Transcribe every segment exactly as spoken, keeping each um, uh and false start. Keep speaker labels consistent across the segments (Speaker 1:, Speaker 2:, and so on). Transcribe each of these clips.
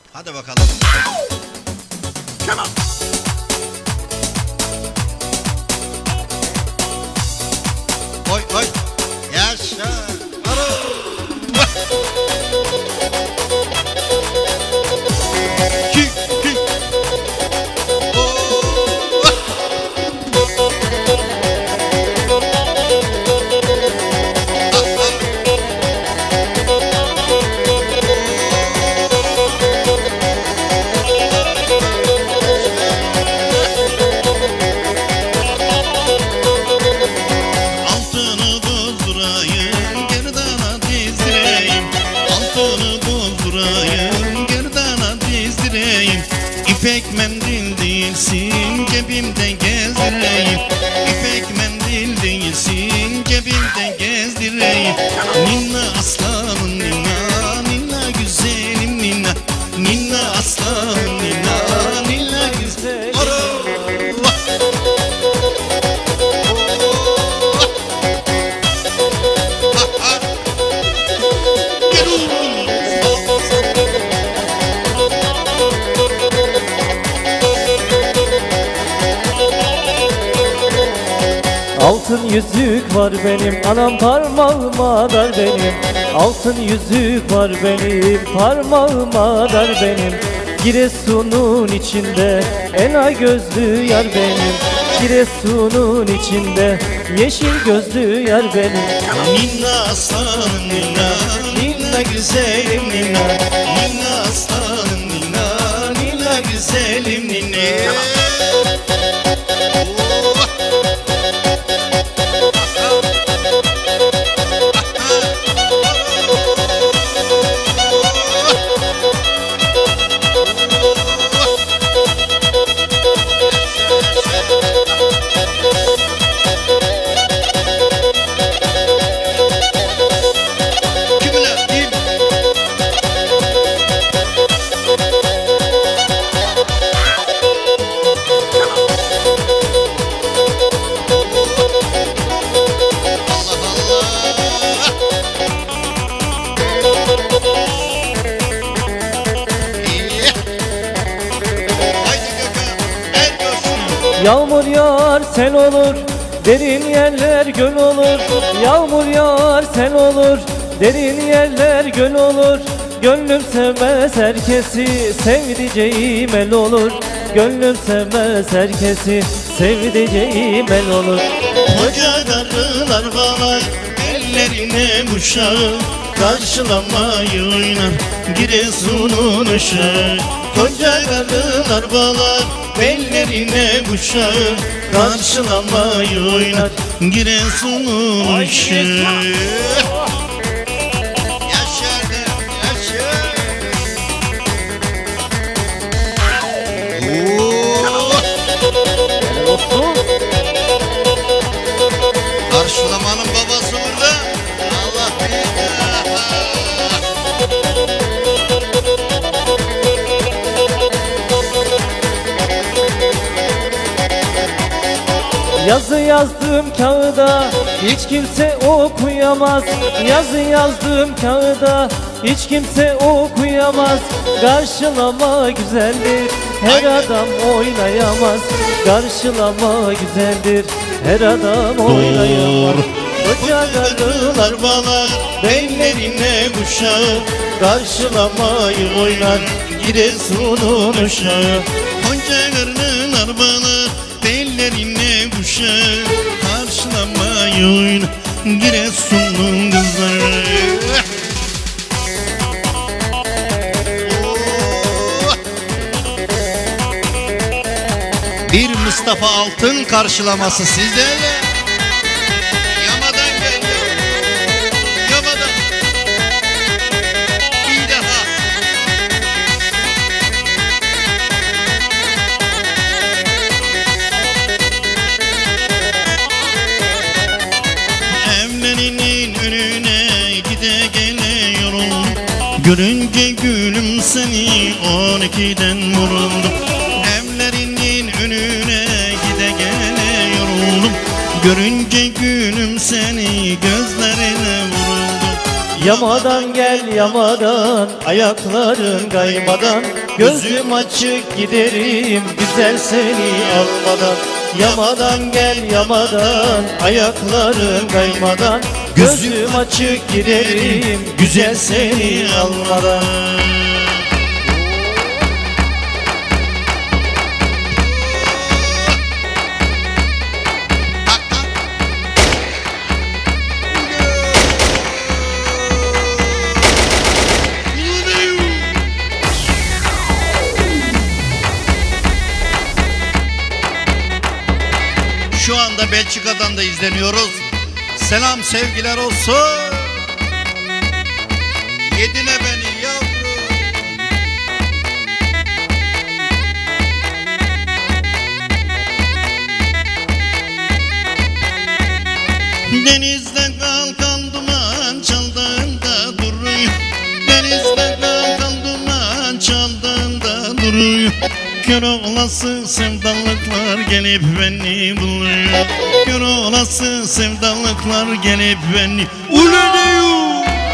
Speaker 1: Hadi bakalım.
Speaker 2: Come on.
Speaker 1: Oy oy. Yaşa. Ki ki.
Speaker 3: İpek mendil değilsin, cebimde gezdireyim. İpek mendil değilsin, cebimde gezdireyim. Ninna aslanım ninna, ninna güzelim ninna. Ninna aslanım ninna, ninna güzelim.
Speaker 4: Altın yüzük var benim, anam parmağıma dar benim. Altın yüzük var benim, parmağıma dar benim. Giresun'un içinde ela gözlü yar benim. Giresun'un içinde yeşil gözlü yar benim.
Speaker 3: Ninna aslanım ninna, ninna güzelim ninna. Ninna aslanım ninna, ninna güzelim ninna.
Speaker 4: Yağmur yağar sel olur, derin yerler göl olur. Yağmur yağar sel olur, derin yerler göl olur. Gönlüm sevmez herkesi, sevdiceğim el olur. Gönlüm sevmez herkesi, sevdiceğim el olur.
Speaker 3: Koca karılar bağlar, ellerine bıçağı. Karşılamayı oynar, Giresun'un ışığı. Koca karılar bağlar, ellerine bıçağı. Karşılamayı oynar, Giresun'un ışığı.
Speaker 1: Karşılamanın babası burada. Allah bilir.
Speaker 4: Yazı yazdım kağıda, hiç kimse okuyamaz. Yazı yazdım kağıda, hiç kimse okuyamaz. Karşılama güzeldir, her adam oynayamaz. Karşılama güzeldir, her adam oynayamaz.
Speaker 3: Koca karılar bağlar, bellerine bıçağı. Karşılamayı oynar, Giresun'un uşağı. Koca karılar bağlar, bellerine bıçağı. Karşılamayı oynar, Giresun'un kızları.
Speaker 1: Bir Mustafa Altın karşılaması sizlerle. Yamadan geliyor. Yamadan. Bir daha.
Speaker 3: Evlerinin önüne gide geliyorum. Görünce gülüm seni on ikiden vuruldum. Evlerinin önüne gide geliyorum. Görünce gülüm seni gözlerine vuruldum.
Speaker 4: Yamadan gel yamadan, ayakların kaymadan, gözüm açık giderim güzel seni almadan. Yamadan gel yamadan, ayakların kaymadan, gözüm açık giderim güzel seni almadan.
Speaker 1: Şu anda Belçika'dan da izleniyoruz. Selam sevgiler olsun. Yedine beni yavrum.
Speaker 3: Denizden kalkan duman çaldığında duruyor. Denizden kalkan duman çaldığında duruyor. Kör olası sevdalıklar gelip beni buluyor. Kör olası sevdalıklar gelip beni ulanıyor.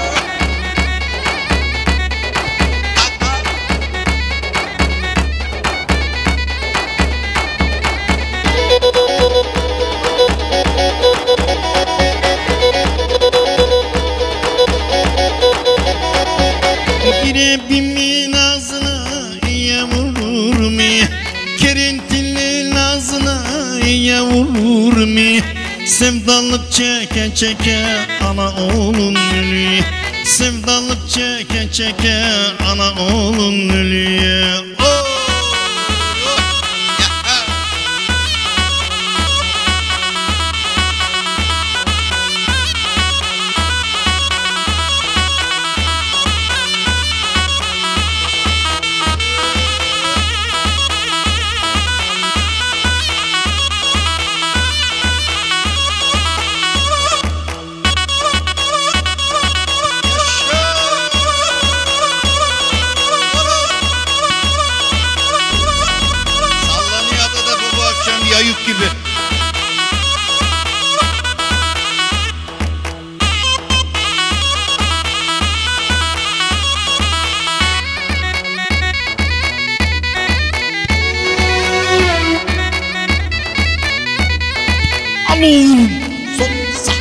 Speaker 3: Girebimin ağzına iya vurur mu? Kerintinin ağzına iya vurur mu? Sevdalık çeke çeke ana oğlun ölüyor. Sevdalık çeke çeke ana oğlun ölüyor. Oh!
Speaker 1: Yayık gibi.
Speaker 3: Amin.
Speaker 1: Son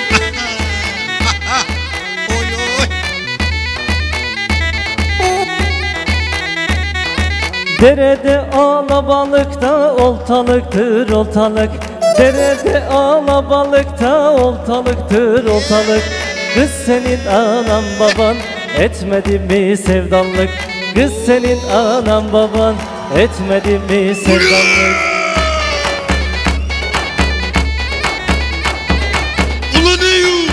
Speaker 1: oy oy.
Speaker 4: Derede alabalıkta oltalıktır oltalık. Derede alabalıkta oltalıktır oltalık. Kız senin anan baban etmedi mi sevdalık? Kız senin anan baban etmedi mi sevdalık?
Speaker 3: Ulanıyor.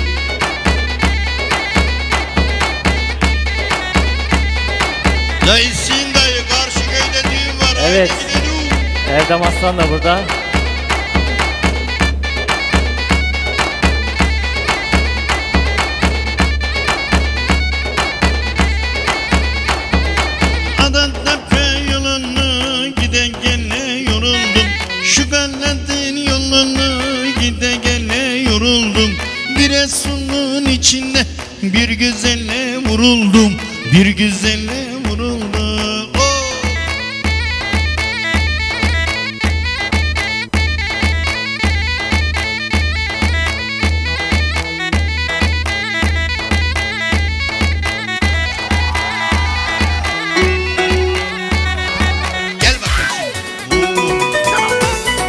Speaker 1: Dayısın dayı, karşı köyde düğün var.
Speaker 4: Evet.
Speaker 1: Haydi gidelim.
Speaker 4: Erdem Aslan da burada.
Speaker 3: Adantepe yolunu gide gele yoruldum. Şu galletin yolunu gide gele yoruldum. Giresun'un içinde bir güzelle vuruldum. Bir güzelle vuruldum. Oh!
Speaker 1: Gel bakayım şimdi.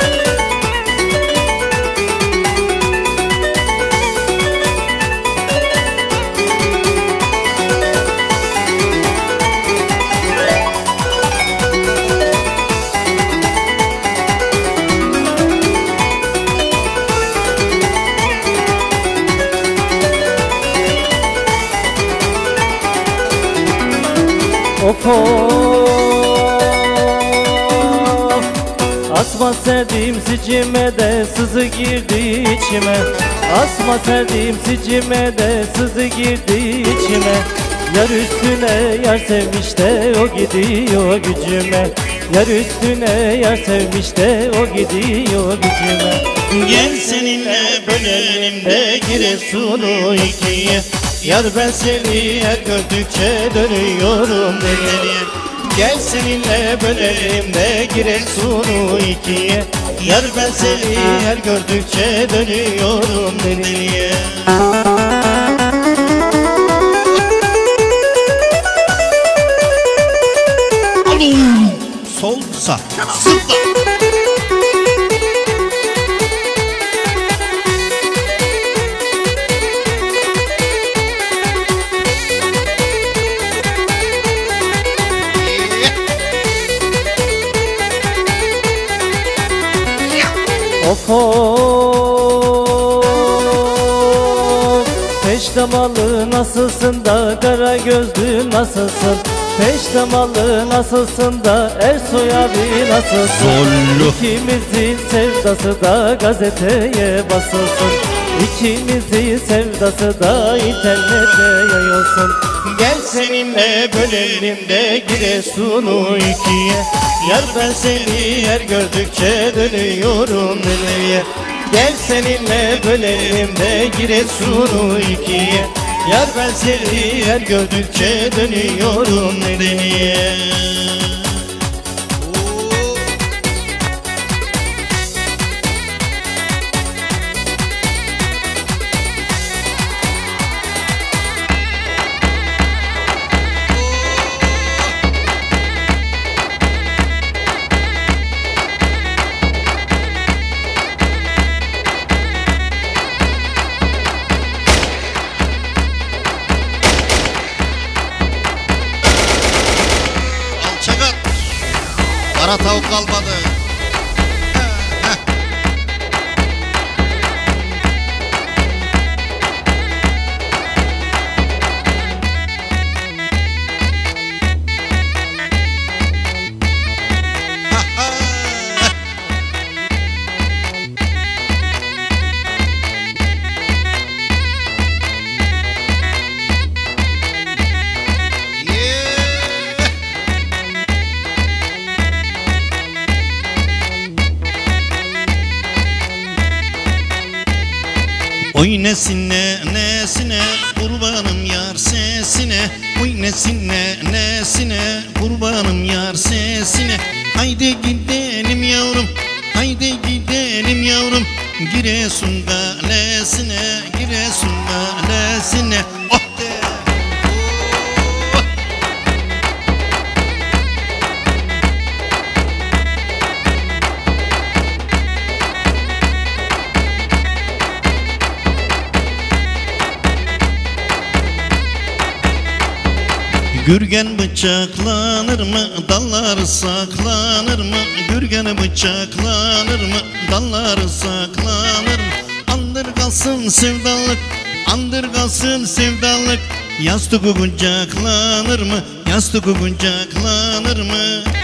Speaker 4: Of of, asma serdim sicime de sızı girdi içime. Asma serdim sicime de sızı girdi içime. Yar üstüne yar sevmiş de o gidiyor gücüme. Yar üstüne yar sevmiş de o gidiyor gücüme.
Speaker 3: Gel seninle bölelim de Giresun'u ikiye. Yar ben seni her gördükçe dönüyorum deliye. Gel seninle bölelim de Giresun'u ikiye. Yar ben seni her gördükçe dönüyorum deliye.
Speaker 1: Sol sağ zıpla.
Speaker 4: Of of, peştemalı nasılsın da kara gözlü nasılsın? Peştemalı nasılsın da Ersoy abi nasılsın?
Speaker 1: Sollu.
Speaker 4: İkimizin sevdası da gazeteye basılsın. İkimizin sevdası da internete yayılsın.
Speaker 3: Gel seninle bölelim de Giresun'u ikiye. Yar ben seni her gördükçe dönüyorum deliye. Gel seninle bölelim de Giresun'u ikiye. Yar ben seni her gördükçe dönüyorum deliye.
Speaker 1: Alçakat. Kara tavuk kalmadı.
Speaker 3: Oy nesine nesine kurbanım yar sesine. Oy nesine nesine kurbanım yar sesine. Haydi gidelim yavrum, haydi gidelim yavrum. Giresun kalesine, Giresun kalesine. Oh de. Oh. Gürgen bıçaklanır mı, dalları saklanır mı? Gürgen bıçaklanır mı, dalları saklanır mı? Andır kalsın sevdalık, andır kalsın sevdalık. Yastık kucaklanır mı, yastık kucaklanır mı?